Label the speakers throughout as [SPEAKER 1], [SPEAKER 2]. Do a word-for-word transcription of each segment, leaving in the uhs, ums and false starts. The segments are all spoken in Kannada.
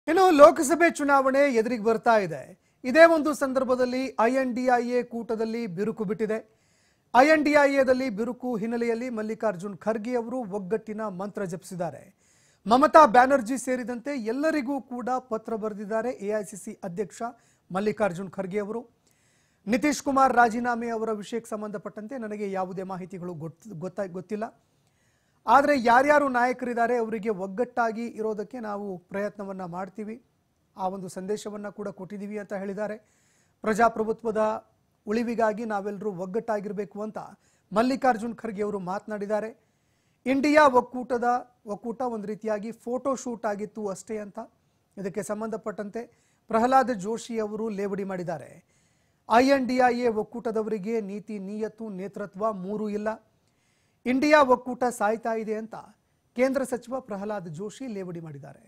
[SPEAKER 1] ಇನ್ನು ಲೋಕಸಭೆ ಚುನಾವಣೆ ಎದುರಿಗೆ ಬರ್ತಾ ಇದೆ. ಇದೇ ಒಂದು ಸಂದರ್ಭದಲ್ಲಿ ಐಎನ್ಡಿಐಎ ಕೂಟದಲ್ಲಿ ಬಿರುಕು ಬಿಟ್ಟಿದೆ. ಐಎನ್ಡಿಐಎದಲ್ಲಿ ಬಿರುಕು ಹಿನ್ನೆಲೆಯಲ್ಲಿ ಮಲ್ಲಿಕಾರ್ಜುನ್ ಖರ್ಗೆ ಅವರು ಒಗ್ಗಟ್ಟಿನ ಮಂತ್ರ ಜಪಿಸಿದ್ದಾರೆ. ಮಮತಾ ಬ್ಯಾನರ್ಜಿ ಸೇರಿದಂತೆ ಎಲ್ಲರಿಗೂ ಕೂಡ ಪತ್ರ ಬರೆದಿದ್ದಾರೆ ಎಐಸಿಸಿ ಅಧ್ಯಕ್ಷ ಮಲ್ಲಿಕಾರ್ಜುನ್ ಖರ್ಗೆ ಅವರು. ನಿತೀಶ್ ಕುಮಾರ್ ರಾಜೀನಾಮೆ ಅವರ ವಿಷಯಕ್ಕೆ ಸಂಬಂಧಪಟ್ಟಂತೆ ನನಗೆ ಯಾವುದೇ ಮಾಹಿತಿಗಳು ಗೊತ್ತ ಗೊತ್ತಿಲ್ಲ. ಆದರೆ ಯಾರ್ಯಾರು ನಾಯಕರಿದ್ದಾರೆ ಅವರಿಗೆ ಒಗ್ಗಟ್ಟಾಗಿ ಇರೋದಕ್ಕೆ ನಾವು ಪ್ರಯತ್ನವನ್ನ ಮಾಡ್ತೀವಿ, ಆ ಒಂದು ಸಂದೇಶವನ್ನ ಕೂಡ ಕೊಟ್ಟಿದ್ದೀವಿ ಅಂತ ಹೇಳಿದ್ದಾರೆ. ಪ್ರಜಾಪ್ರಭುತ್ವದ ಉಳಿವಿಗಾಗಿ ನಾವೆಲ್ಲರೂ ಒಗ್ಗಟ್ಟಾಗಿರಬೇಕು ಅಂತ ಮಲ್ಲಿಕಾರ್ಜುನ್ ಖರ್ಗೆ ಅವರು ಮಾತನಾಡಿದ್ದಾರೆ. ಇಂಡಿಯಾ ಒಕ್ಕೂಟದ ಒಕ್ಕೂಟ ಒಂದು ರೀತಿಯಾಗಿ ಫೋಟೋ ಶೂಟ್ ಆಗಿತ್ತು ಅಷ್ಟೇ ಅಂತ ಇದಕ್ಕೆ ಸಂಬಂಧಪಟ್ಟಂತೆ ಪ್ರಹ್ಲಾದ್ ಜೋಶಿ ಅವರು ಲೇವಡಿ ಮಾಡಿದ್ದಾರೆ. ಐಎನ್ಡಿಐಎ ಒಕ್ಕೂಟದವರಿಗೆ ನೀತಿ, ನಿಯತ್ತು, ನೇತೃತ್ವ ಮೂರೂ ಇಲ್ಲ. ಇಂಡಿಯಾ ಒಕ್ಕೂಟ ಸಾಯ್ತಾ ಇದೆ ಅಂತ ಕೇಂದ್ರ ಸಚಿವ ಪ್ರಹ್ಲಾದ್ ಜೋಶಿ ಲೇವಡಿ ಮಾಡಿದ್ದಾರೆ.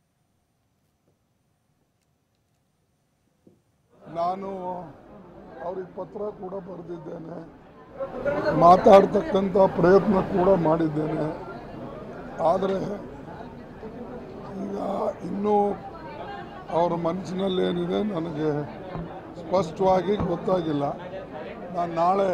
[SPEAKER 2] ನಾನು ಅವ್ರಿಗೆ ಪತ್ರ ಕೂಡ ಬರೆದಿದ್ದೇನೆ, ಮಾತಾಡ್ತಕ್ಕಂಥ ಪ್ರಯತ್ನ ಕೂಡ ಮಾಡಿದ್ದೇನೆ. ಆದರೆ ಈಗ ಇನ್ನೂ ಅವರ ಮನಸ್ಸಿನಲ್ಲಿ ಏನಿದೆ ನನಗೆ ಸ್ಪಷ್ಟವಾಗಿ ಗೊತ್ತಾಗಿಲ್ಲ. ನಾನು ನಾಳೆ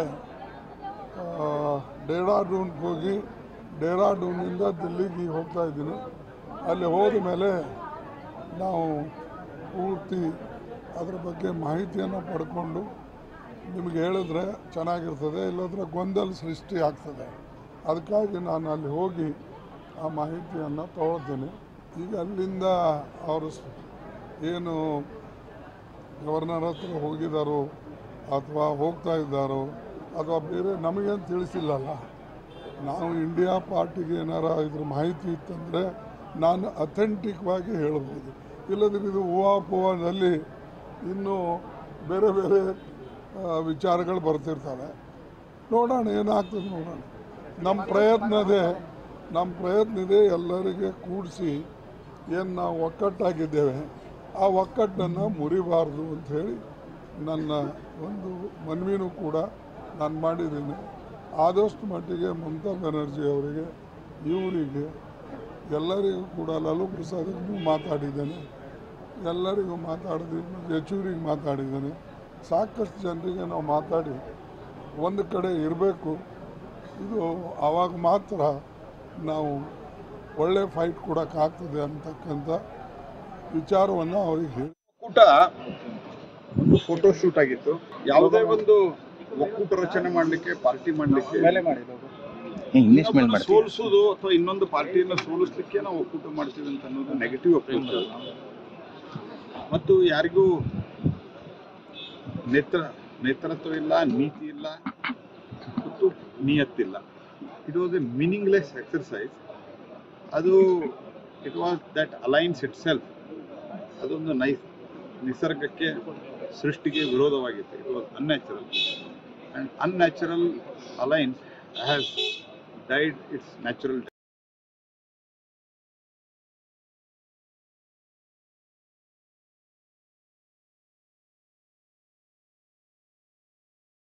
[SPEAKER 2] ಡೆಹ್ರಾಡೂನ್ಗೆ ಹೋಗಿ ಡೆಹ್ರಾಡೂನಿಂದ ದಿಲ್ಲಿಗೆ ಹೋಗ್ತಾ ಇದ್ದೀನಿ. ಅಲ್ಲಿ ಹೋದ ಮೇಲೆ ನಾವು ಪೂರ್ತಿ ಅದರ ಬಗ್ಗೆ ಮಾಹಿತಿಯನ್ನು ಪಡ್ಕೊಂಡು ನಿಮಗೆ ಹೇಳಿದ್ರೆ ಚೆನ್ನಾಗಿರ್ತದೆ, ಇಲ್ಲದ್ರೆ ಗೊಂದಲ ಸೃಷ್ಟಿ ಆಗ್ತದೆ. ಅದಕ್ಕಾಗಿ ನಾನು ಅಲ್ಲಿ ಹೋಗಿ ಆ ಮಾಹಿತಿಯನ್ನು ತಗೊಳ್ತೀನಿ. ಈಗ ಅಲ್ಲಿಂದ ಅವರು ಏನು ಗವರ್ನರ್ ಹತ್ರ ಹೋಗಿದ್ದಾರೋ ಅಥವಾ ಹೋಗ್ತಾ ಇದ್ದಾರೋ ಅಥವಾ ಬೇರೆ ನಮಗೇನು ತಿಳಿಸಿಲ್ಲಲ್ಲ. ನಾವು ಇಂಡಿಯಾ ಪಾರ್ಟಿಗೆ ಏನಾರ ಇದ್ರ ಮಾಹಿತಿ ಇತ್ತಂದರೆ ನಾನು ಅಥೆಂಟಿಕ್ವಾಗಿ ಹೇಳ್ಬೋದು, ಇಲ್ಲದ್ರೆ ಇದು ಊಹಾಪೋಹದಲ್ಲಿ ಇನ್ನೂ ಬೇರೆ ಬೇರೆ ವಿಚಾರಗಳು ಬರ್ತಿರ್ತವೆ. ನೋಡೋಣ ಏನಾಗ್ತದೆ ನೋಡೋಣ. ನಮ್ಮ ಪ್ರಯತ್ನದೇ ನಮ್ಮ ಪ್ರಯತ್ನ ಇದೆ ಎಲ್ಲರಿಗೆ ಕೂಡಿಸಿ ಏನು ನಾವು ಒಕ್ಕಟ್ಟಾಗಿದ್ದೇವೆ ಆ ಒಕ್ಕಟ್ಟನ್ನು ಮುರಿಬಾರ್ದು ಅಂಥೇಳಿ ನನ್ನ ಒಂದು ಮನವಿನೂ ಕೂಡ ನಾನು ಮಾಡಿದ್ದೀನಿ. ಆದಷ್ಟು ಮಟ್ಟಿಗೆ ಮಮತಾ ಬ್ಯಾನರ್ಜಿ ಅವರಿಗೆ, ಇವರಿಗೆ ಎಲ್ಲರಿಗೂ ಕೂಡ ಲಾಲು ಪ್ರಸಾದ್ಗೂ ಮಾತಾಡಿದ್ದೇನೆ, ಎಲ್ಲರಿಗೂ ಮಾತಾಡಿದ್ದೀನಿ, ಯೆಚೂರಿಗೆ ಮಾತಾಡಿದ್ದೇನೆ. ಸಾಕಷ್ಟು ಜನರಿಗೆ ನಾವು ಮಾತಾಡಿ ಒಂದು ಕಡೆ ಇರಬೇಕು. ಇದು ಆವಾಗ ಮಾತ್ರ ನಾವು ಒಳ್ಳೆ ಫೈಟ್ ಕೊಡೋಕ್ಕಾಗ್ತದೆ ಅಂತಕ್ಕಂಥ ವಿಚಾರವನ್ನು ಅವ್ರಿಗೆ ಹೇಳಿ.
[SPEAKER 3] ಒಕ್ಕೂಟ ಒಂದು ಫೋಟೋ ಶೂಟ್ ಆಗಿತ್ತು. ಯಾವುದೇ ಒಂದು ಒಕ್ಕೂಟ ರಚನೆ ಮಾಡಲಿಕ್ಕೆ, ಪಾರ್ಟಿ ಮಾಡಲಿಕ್ಕೆ ಸೋಲಿಸೋದು ಅಥವಾ ಇನ್ನೊಂದು ಪಾರ್ಟಿಯನ್ನು ಸೋಲಿಸ್ಲಿಕ್ಕೆ ನಾವು ಒಕ್ಕೂಟ ಮಾಡ್ತೀವಿ ಅಂತ ಅನ್ನೋದು ನೆಗೆಟಿವ್ ಅಪ್ರೋಚ್. ಮತ್ತು ಯಾರಿಗೂ ನೇತ್ರ ನೇತೃತ್ವ ಇಲ್ಲ, ನೀತಿ ಇಲ್ಲ ಮತ್ತು ನಿಯತ್ತಿಲ್ಲ. It was a meaningless exercise. ಅದು it was that alliance itself. ಅದೊಂದು ನೈ ನಿಸರ್ಗಕ್ಕೆ, ಸೃಷ್ಟಿಗೆ ವಿರೋಧವಾಗಿತ್ತು. It was unnatural and unnatural alliance has died its natural